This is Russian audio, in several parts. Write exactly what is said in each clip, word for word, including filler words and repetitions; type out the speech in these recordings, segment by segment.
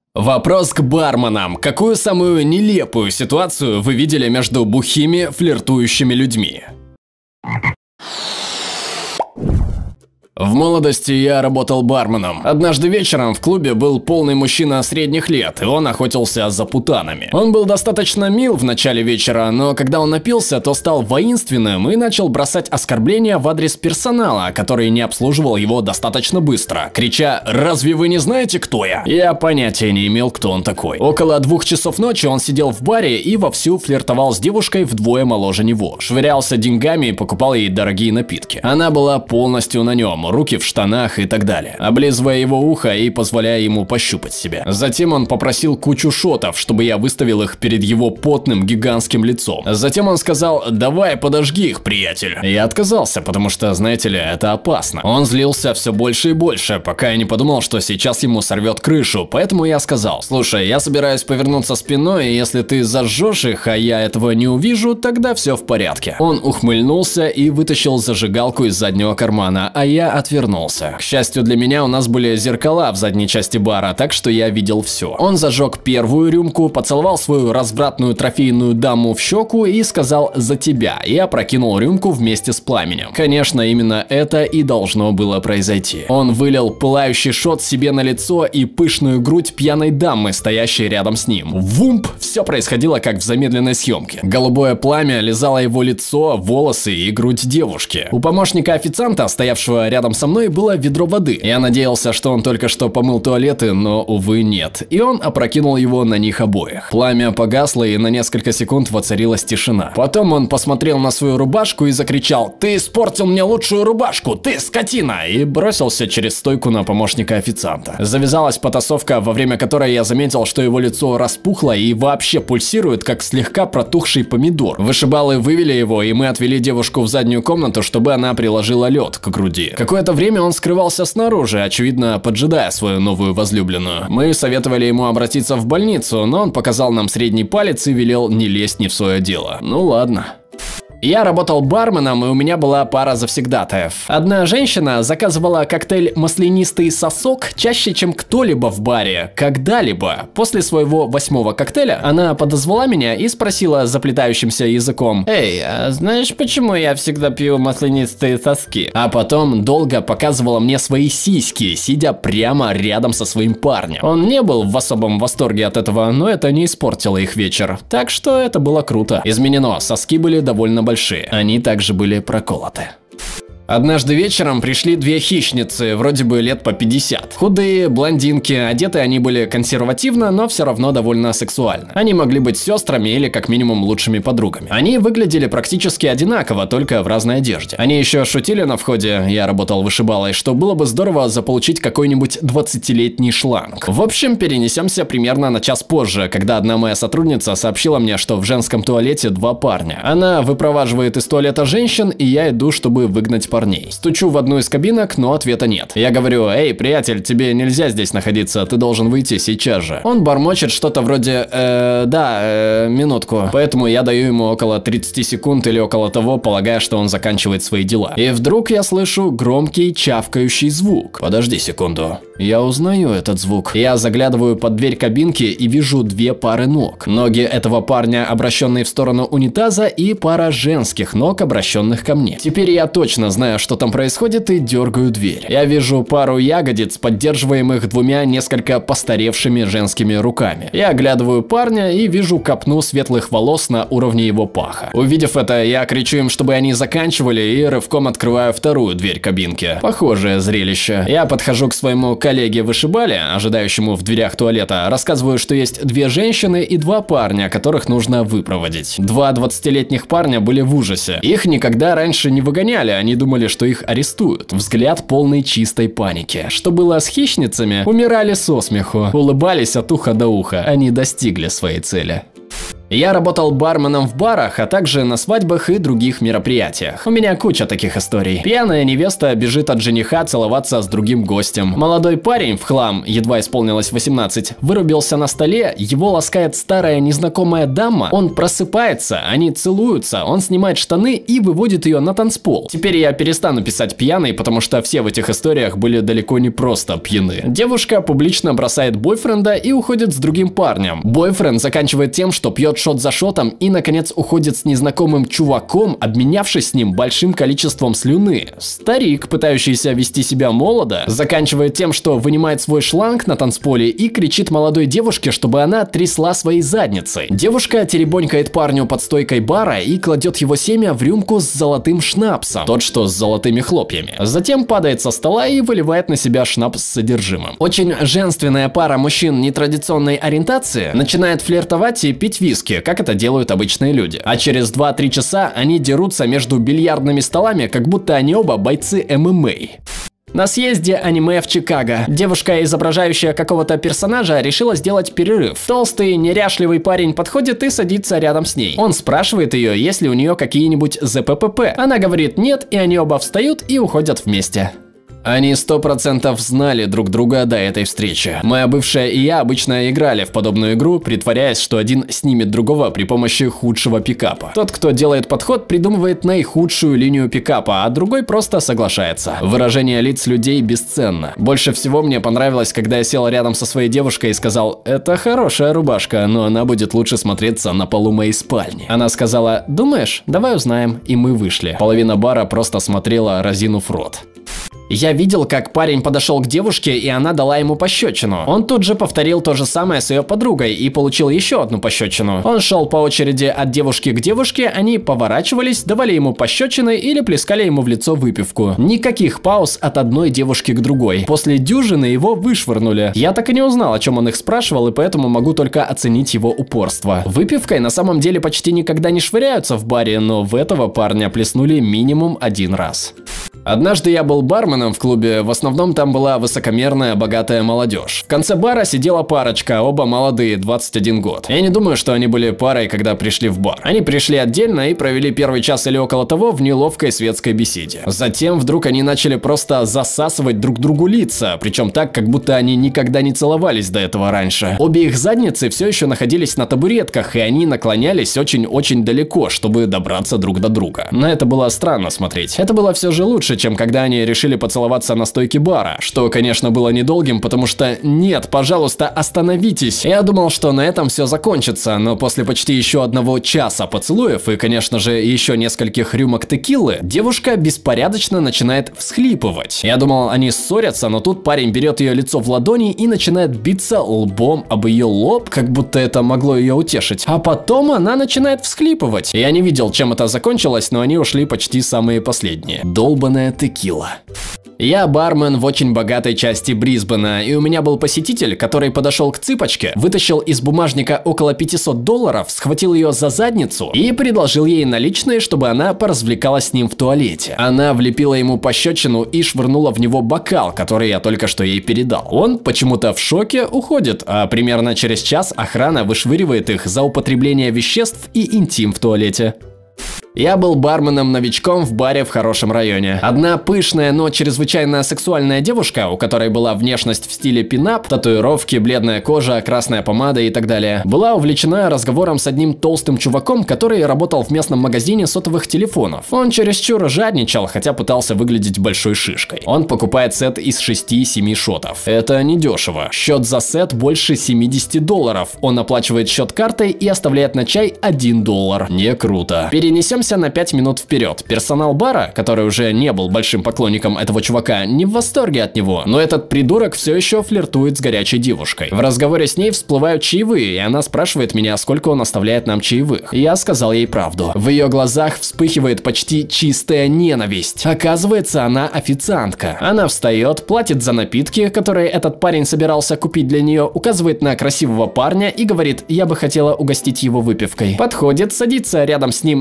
Вопрос к барменам. Какую самую нелепую ситуацию вы видели между бухими, флиртующими людьми? В молодости я работал барменом. Однажды вечером в клубе был полный мужчина средних лет, и он охотился за путанами. Он был достаточно мил в начале вечера, но когда он напился, то стал воинственным и начал бросать оскорбления в адрес персонала, который не обслуживал его достаточно быстро, крича: «Разве вы не знаете, кто я?» Я понятия не имел, кто он такой. Около двух часов ночи он сидел в баре и вовсю флиртовал с девушкой вдвое моложе него, швырялся деньгами и покупал ей дорогие напитки. Она была полностью на нем, руки в штанах и так далее, облизывая его ухо и позволяя ему пощупать себя. Затем он попросил кучу шотов, чтобы я выставил их перед его потным гигантским лицом. Затем он сказал: «Давай подожги их, приятель». Я отказался, потому что, знаете ли, это опасно. Он злился все больше и больше, пока я не подумал, что сейчас ему сорвет крышу, поэтому я сказал: «Слушай, я собираюсь повернуться спиной, и если ты зажжешь их, а я этого не увижу, тогда все в порядке». Он ухмыльнулся и вытащил зажигалку из заднего кармана, а я отвернулся. К счастью для меня, у нас были зеркала в задней части бара, так что я видел все. Он зажег первую рюмку, поцеловал свою развратную трофейную даму в щеку и сказал: «За тебя», и опрокинул рюмку вместе с пламенем. Конечно, именно это и должно было произойти. Он вылил пылающий шот себе на лицо и пышную грудь пьяной дамы, стоящей рядом с ним. Вумп! Все происходило как в замедленной съемке. Голубое пламя лизало его лицо, волосы и грудь девушки. У помощника официанта, стоявшего рядом со мной, было ведро воды. Я надеялся, что он только что помыл туалеты, но, увы, нет. И он опрокинул его на них обоих. Пламя погасло, и на несколько секунд воцарилась тишина. Потом он посмотрел на свою рубашку и закричал: «Ты испортил мне лучшую рубашку, ты скотина!» и бросился через стойку на помощника официанта. Завязалась потасовка, во время которой я заметил, что его лицо распухло и вообще пульсирует, как слегка протухший помидор. Вышибалы вывели его, и мы отвели девушку в заднюю комнату, чтобы она приложила лед к груди. Какое-то время он скрывался снаружи, очевидно, поджидая свою новую возлюбленную. Мы советовали ему обратиться в больницу, но он показал нам средний палец и велел не лезть не в свое дело. Ну ладно. Я работал барменом, и у меня была пара завсегдатаев. Одна женщина заказывала коктейль «Маслянистый сосок» чаще, чем кто-либо в баре, когда-либо. После своего восьмого коктейля она подозвала меня и спросила заплетающимся языком: «Эй, а знаешь, почему я всегда пью маслянистые соски?» А потом долго показывала мне свои сиськи, сидя прямо рядом со своим парнем. Он не был в особом восторге от этого, но это не испортило их вечер. Так что это было круто. Изменено, соски были довольно большие. Большие. Они также были проколоты. Однажды вечером пришли две хищницы, вроде бы лет по пятьдесят. Худые, блондинки, одеты они были консервативно, но все равно довольно сексуально. Они могли быть сестрами или как минимум лучшими подругами. Они выглядели практически одинаково, только в разной одежде. Они еще шутили на входе, я работал вышибалой, что было бы здорово заполучить какой-нибудь двадцатилетний шланг. В общем, перенесемся примерно на час позже, когда одна моя сотрудница сообщила мне, что в женском туалете два парня. Она выпроваживает из туалета женщин, и я иду, чтобы выгнать парней. Стучу в одну из кабинок, но ответа нет. Я говорю: «Эй, приятель, тебе нельзя здесь находиться, ты должен выйти сейчас же». Он бормочет что-то вроде э, «Да, э, минутку». Поэтому я даю ему около тридцати секунд или около того, полагая, что он заканчивает свои дела. И вдруг я слышу громкий чавкающий звук. Подожди секунду. Я узнаю этот звук. Я заглядываю под дверь кабинки и вижу две пары ног. Ноги этого парня, обращенные в сторону унитаза, и пара женских ног, обращенных ко мне. Теперь я точно знаю, что там происходит, и дергаю дверь. Я вижу пару ягодиц, поддерживаемых двумя несколько постаревшими женскими руками. Я оглядываю парня и вижу копну светлых волос на уровне его паха. Увидев это, я кричу им, чтобы они заканчивали, и рывком открываю вторую дверь кабинки. Похожее зрелище. Я подхожу к своему коллеге-вышибале, ожидающему в дверях туалета, рассказываю, что есть две женщины и два парня, которых нужно выпроводить. Два двадцатилетних парня были в ужасе. Их никогда раньше не выгоняли, они думали, что их арестуют. Взгляд полный чистой паники. Что было с хищницами? Умирали со смеху. Улыбались от уха до уха. Они достигли своей цели. Я работал барменом в барах, а также на свадьбах и других мероприятиях. У меня куча таких историй. Пьяная невеста бежит от жениха целоваться с другим гостем. Молодой парень в хлам, едва исполнилось восемнадцать, вырубился на столе, его ласкает старая незнакомая дама, он просыпается, они целуются, он снимает штаны и выводит ее на танцпол. Теперь я перестану писать пьяный, потому что все в этих историях были далеко не просто пьяны. Девушка публично бросает бойфренда и уходит с другим парнем. Бойфренд заканчивает тем, что пьет шот за шотом и, наконец, уходит с незнакомым чуваком, обменявшись с ним большим количеством слюны. Старик, пытающийся вести себя молодо, заканчивает тем, что вынимает свой шланг на танцполе и кричит молодой девушке, чтобы она трясла своей задницей. Девушка теребонькает парню под стойкой бара и кладет его семя в рюмку с золотым шнапсом, тот что с золотыми хлопьями. Затем падает со стола и выливает на себя шнапс с содержимым. Очень женственная пара мужчин нетрадиционной ориентации начинает флиртовать и пить виски, как это делают обычные люди. А через два-три часа они дерутся между бильярдными столами, как будто они оба бойцы эм эм а. На съезде аниме в Чикаго девушка, изображающая какого-то персонажа, решила сделать перерыв. Толстый, неряшливый парень подходит и садится рядом с ней. Он спрашивает ее, есть ли у нее какие-нибудь зэ пэ пэ пэ. Она говорит нет, и они оба встают и уходят вместе. Они сто процентов знали друг друга до этой встречи. Моя бывшая и я обычно играли в подобную игру, притворяясь, что один снимет другого при помощи худшего пикапа. Тот, кто делает подход, придумывает наихудшую линию пикапа, а другой просто соглашается. Выражение лиц людей бесценно. Больше всего мне понравилось, когда я сел рядом со своей девушкой и сказал: «Это хорошая рубашка, но она будет лучше смотреться на полу моей спальни». Она сказала: «Думаешь? Давай узнаем». И мы вышли. Половина бара просто смотрела, разинув рот. Я видел, как парень подошел к девушке, и она дала ему пощечину. Он тут же повторил то же самое с ее подругой и получил еще одну пощечину. Он шел по очереди от девушки к девушке, они поворачивались, давали ему пощечины или плескали ему в лицо выпивку. Никаких пауз от одной девушки к другой. После дюжины его вышвырнули. Я так и не узнал, о чем он их спрашивал, и поэтому могу только оценить его упорство. Выпивкой на самом деле почти никогда не швыряются в баре, но в этого парня плеснули минимум один раз. Однажды я был барменом в клубе, в основном там была высокомерная, богатая молодежь. В конце бара сидела парочка, оба молодые, двадцать один год. Я не думаю, что они были парой, когда пришли в бар. Они пришли отдельно и провели первый час или около того в неловкой светской беседе. Затем вдруг они начали просто засасывать друг другу лица, причем так, как будто они никогда не целовались до этого раньше. Обе их задницы все еще находились на табуретках, и они наклонялись очень-очень далеко, чтобы добраться друг до друга. На это было странно смотреть. Это было все же лучше, чем когда они решили поцеловаться на стойке бара, что, конечно, было недолгим, потому что нет, пожалуйста, остановитесь. Я думал, что на этом все закончится, но после почти еще одного часа поцелуев и, конечно же, еще нескольких рюмок текилы, девушка беспорядочно начинает всхлипывать. Я думал, они ссорятся, но тут парень берет ее лицо в ладони и начинает биться лбом об ее лоб, как будто это могло ее утешить. А потом она начинает всхлипывать. Я не видел, чем это закончилось, но они ушли почти самые последние. Долбаная текила. Я бармен в очень богатой части Брисбена, и у меня был посетитель, который подошел к цыпочке, вытащил из бумажника около пятисот долларов, схватил ее за задницу и предложил ей наличные, чтобы она поразвлекалась с ним в туалете. Она влепила ему пощечину и швырнула в него бокал, который я только что ей передал. Он почему-то в шоке уходит, а примерно через час охрана вышвыривает их за употребление веществ и интим в туалете. Я был барменом-новичком в баре в хорошем районе. Одна пышная, но чрезвычайно сексуальная девушка, у которой была внешность в стиле пинап, татуировки, бледная кожа, красная помада и так далее, была увлечена разговором с одним толстым чуваком, который работал в местном магазине сотовых телефонов. Он чересчур жадничал, хотя пытался выглядеть большой шишкой. Он покупает сет из шести-семи шотов. Это недешево. Счет за сет больше семидесяти долларов. Он оплачивает счет картой и оставляет на чай один доллар. Не круто. Перенесем на пять минут вперед. Персонал бара, который уже не был большим поклонником этого чувака, не в восторге от него, но этот придурок все еще флиртует с горячей девушкой. В разговоре с ней всплывают чаевые, и она спрашивает меня, сколько он оставляет нам чаевых. Я сказал ей правду. В ее глазах вспыхивает почти чистая ненависть. Оказывается, она официантка. Она встает, платит за напитки, которые этот парень собирался купить для нее, указывает на красивого парня и говорит: я бы хотела угостить его выпивкой. Подходит, садится рядом с ним на глазах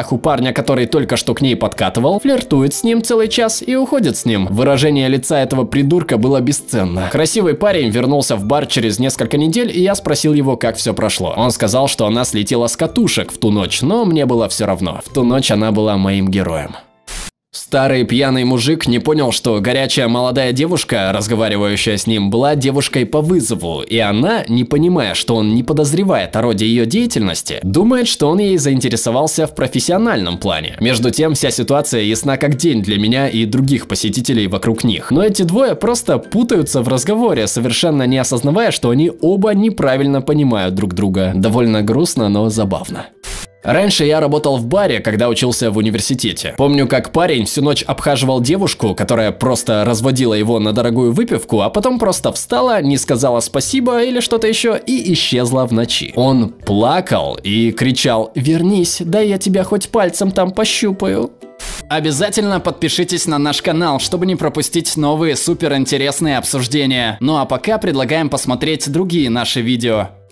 глазах у парня, который только что к ней подкатывал, флиртует с ним целый час и уходит с ним. Выражение лица этого придурка было бесценно. Красивый парень вернулся в бар через несколько недель, и я спросил его, как все прошло. Он сказал, что она слетела с катушек в ту ночь, но мне было все равно. В ту ночь она была моим героем. Старый пьяный мужик не понял, что горячая молодая девушка, разговаривающая с ним, была девушкой по вызову, и она, не понимая, что он не подозревает о роде ее деятельности, думает, что он ей заинтересовался в профессиональном плане. Между тем, вся ситуация ясна как день для меня и других посетителей вокруг них. Но эти двое просто путаются в разговоре, совершенно не осознавая, что они оба неправильно понимают друг друга. Довольно грустно, но забавно. Раньше я работал в баре, когда учился в университете. Помню, как парень всю ночь обхаживал девушку, которая просто разводила его на дорогую выпивку, а потом просто встала, не сказала спасибо или что-то еще и исчезла в ночи. Он плакал и кричал: «Вернись, дай я тебя хоть пальцем там пощупаю». Обязательно подпишитесь на наш канал, чтобы не пропустить новые суперинтересные обсуждения. Ну а пока предлагаем посмотреть другие наши видео.